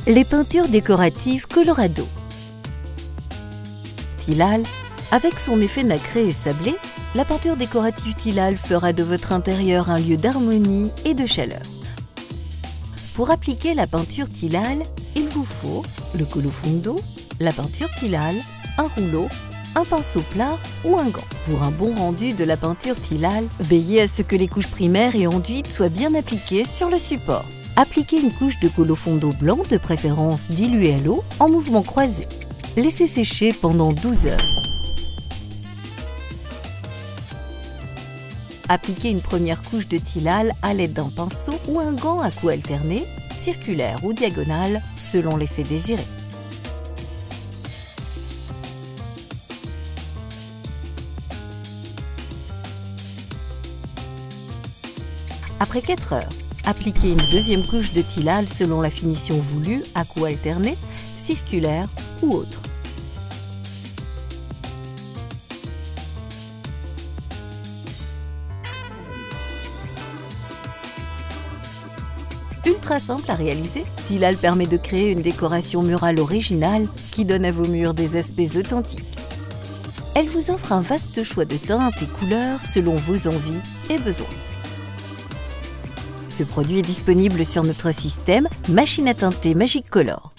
Les peintures décoratives Colorado. Tillal, avec son effet nacré et sablé, la peinture décorative Tillal fera de votre intérieur un lieu d'harmonie et de chaleur. Pour appliquer la peinture Tillal, il vous faut le colofundo, la peinture Tillal, un rouleau, un pinceau plat ou un gant. Pour un bon rendu de la peinture Tillal, veillez à ce que les couches primaires et enduites soient bien appliquées sur le support. Appliquez une couche de colofundo blanc, de préférence dilué à l'eau, en mouvement croisé. Laissez sécher pendant 12 heures. Appliquez une première couche de Tillal à l'aide d'un pinceau ou un gant à coups alternés, circulaire ou diagonale, selon l'effet désiré. Après 4 heures, appliquez une deuxième couche de Tillal selon la finition voulue, à coups alternés, circulaire ou autre. Ultra simple à réaliser, Tillal permet de créer une décoration murale originale qui donne à vos murs des aspects authentiques. Elle vous offre un vaste choix de teintes et couleurs selon vos envies et besoins. Ce produit est disponible sur notre système Machine à teinter Magic Color.